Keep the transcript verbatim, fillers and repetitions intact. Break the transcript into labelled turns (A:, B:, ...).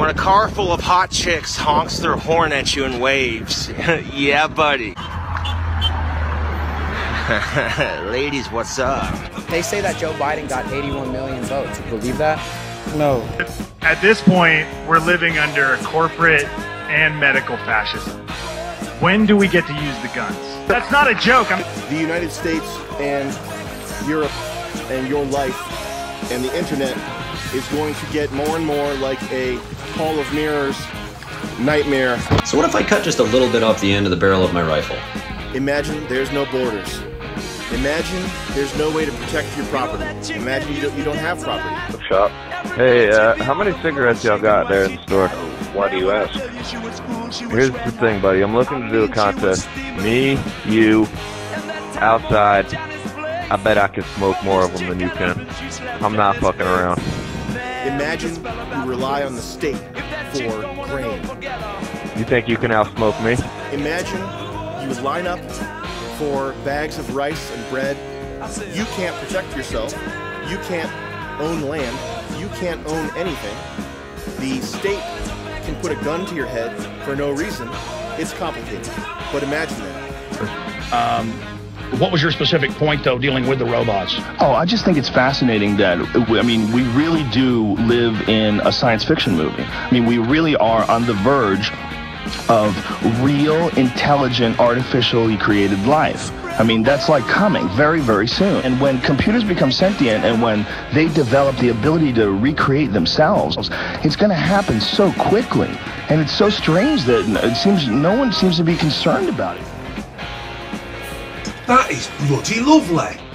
A: when a car full of hot chicks honks their horn at you and waves. Yeah, buddy. Ladies, what's up?
B: They say that Joe Biden got eighty-one million votes. You believe that?
C: No.
D: At this point, we're living under corporate and medical fascism. When do we get to use the guns? That's not a joke. I'm
E: the United States and Europe and your life and the internet is going to get more and more like a Hall of Mirrors nightmare.
F: So what if I cut just a little bit off the end of the barrel of my rifle?
E: Imagine there's no borders. Imagine there's no way to protect your property. Imagine you don't, you don't have property.
G: Shop. Hey, uh, how many cigarettes y'all got there in the store?
H: Why do you ask?
G: Here's the thing, buddy. I'm looking to do a contest. Me, you, outside. I bet I can smoke more of them than you can. I'm not fucking around.
E: Imagine you rely on the state for grain.
G: You think you can outsmoke me?
E: Imagine you would line up for bags of rice and bread. You can't protect yourself. You can't own land. You can't own anything. The state can put a gun to your head for no reason. It's complicated, but imagine that.
I: Um, what was your specific point, though, dealing with the robots?
J: Oh, I just think it's fascinating that, I mean, we really do live in a science fiction movie. I mean, we really are on the verge of real, intelligent, artificially created life. I mean, that's like coming very, very soon. And when computers become sentient and when they develop the ability to recreate themselves, it's going to happen so quickly. And it's so strange that it seems no one seems to be concerned about it.
K: That is bloody lovely.